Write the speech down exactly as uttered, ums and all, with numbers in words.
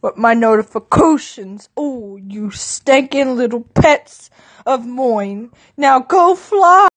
but my notifications. Oh, you stinking little pets of mine. Now go fly.